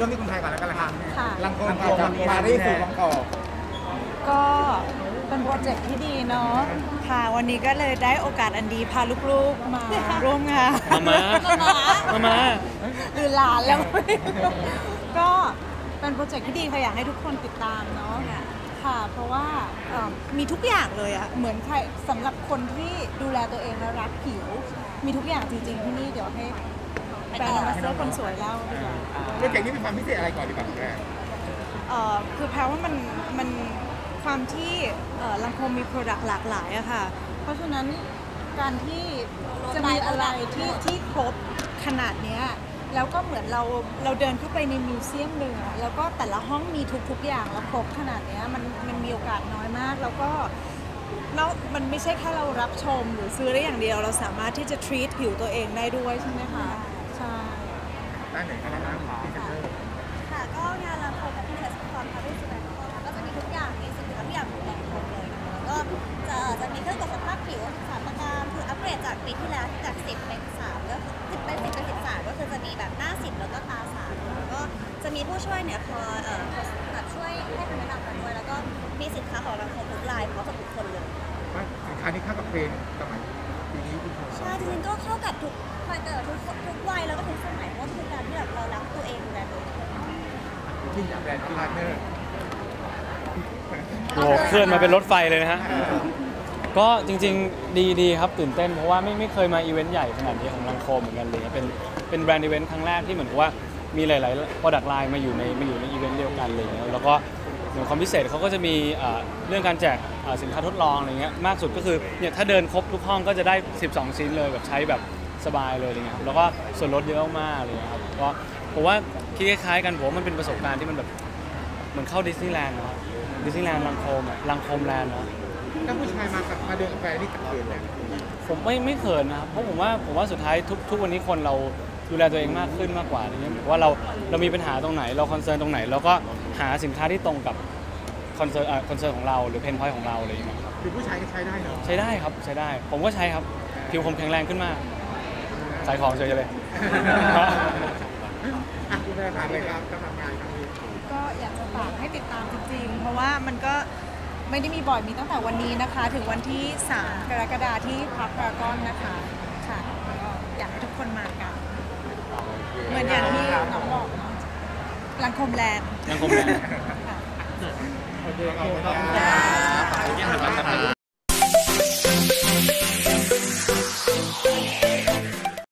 ริ่มที่คนไทยก่อนแล้วกันละครับค่ะลังโกงจากปารีสสู่บางกอกก็เป็นโปรเจกต์ที่ดีเนาะค่ะวันนี้ก็เลยได้โอกาสอันดีพาลูกๆมาร่วมงานมาหรือหลานแล้วก็เป็นโปรเจกต์ที่ดีค่ะอยากให้ทุกคนติดตามเนาะค่ะเพราะว่ามีทุกอย่างเลยอะเหมือนใครสำหรับคนที่ดูแลตัวเองและรักผิวมีทุกอย่างจริงๆที่นี่เดี๋ยวให้แบรนด์มาสเตอร์คนสวยเล่าดีกว่าโปรเจกต์นี้มีความพิเศษอะไรก่อนดีกว่าแรกคือแพลว่ามันความที่ลังโคมมีโปรดักต์หลากหลายอะค่ะเพราะฉะนั้นการที่จะมีอะไรที่ครบขนาดนี้แล้วก็เหมือนเราเดินเข้าไปในมิวเซียมหนึ่งแล้วก็แต่ละห้องมีทุกอย่างแล้วครบขนาดนี้มันมีโอกาสน้อยมากแล้วก็มันไม่ใช่แค่เรารับชมหรือซื้อได้อย่างเดียวเราสามารถที่จะ treat ผิวตัวเองได้ด้วยใช่ไหมคะใช่ได้ไหนกันนะครับค่ะก็งานลังโคมกับพิเศษความพาริสแบงก์ก็จะมีทุกอย่างมีสินค้าทุกอย่างของลังโคมเลยนะคะแล้วก็จะมีเครื่องตรวจสภาพผิว3ประการคืออัปเกรดจากปีที่แล้วจาก10เป็น3ก็10เป็น10เป็น13ก็คือจะมีแบบหน้า10แล้วก็ตา3แล้วก็จะมีผู้ช่วยเนี่ยคอยแบบช่วยให้คำแนะนำกันด้วยแล้วก็มีสินค้าของลังโคมทุกลายพร้อมกับทุกคนเลยสินค้านี้เข้ากับเทรนด์สมัยปีนี้ใช่จริงๆก็เข้ากับทุกวัยแล้วก็ทุกสมัยเพราะคือการที่แบบเรารักตัวเองดูแลตัวเองที่แบรนด์พาร์ทเนอร์โอ้เคลื่อนมาเป็นรถไฟเลยนะฮะก็จริงๆดีครับตื่นเต้นเพราะว่าไม่เคยมาอีเวนต์ใหญ่ขนาดนี้ของลังโคมเหมือนกันเลยเป็นแบรนด์อีเวนต์ครั้งแรกที่เหมือนกับว่ามีหลายๆ product line มาอยู่ในอีเวนต์เดียวกันเลยแล้วก็เหมือนความพิเศษเขาก็จะมีเรื่องการแจกสินค้าทดลองอะไรเงี้ยมากสุดก็คือเนี่ยถ้าเดินครบทุกห้องก็จะได้12ชิ้นเลยแบบใช้แบบสบายเลยอะไรเงี้ยแล้วก็ส่วนลดเยอะมากเลยครับก็ผมว่าคิดคล้ายๆกันผมว่ามันเป็นประสบการณ์ที่มันแบบเหมือนเข้าดิสนีย์แลนด์นะครับดิสนีย์แลนด์ลังโคมลังโคมแลนด์นะถ้าผู้ชายมาเดินกาแฟนี่เขินไหมผมไม่เขินนะครับเพราะผมว่าสุดท้ายทุกวันนี้คนเราดูแลตัวเองมากขึ้นมากกว่าอย่างเงี้ยว่าเรามีปัญหาตรงไหนเราคอนเซิร์นตรงไหนแล้วก็หาสินค้าที่ตรงกับคอนเซิร์นของเราหรือเพนพอยต์ของเราอะไรอย่างเงี้ยครับคือผู้ชายก็ใช้ได้เนาะใช้ได้ครับใช้ได้ผมก็ใช้ครับผิวผมแข็งแรงขึ้นมากขายของเฉยเลยคุณได้ผ่านเลยครับสำหรับงานครั้งนี้ก็อยากจะฝากให้ติดตามจริงๆเพราะว่ามันก็ไม่ได้มีบ่อยมีตั้งแต่วันนี้นะคะถึงวันที่3 กรกฎาคมที่พาร์คพารากอนนะคะค่ะก็อยากให้ทุกคนมากันเหมือนอย่างที่น้องบอกเนาะลังโคมแลนด์ลังโคมแลนด์โอเคขอบคุณครับ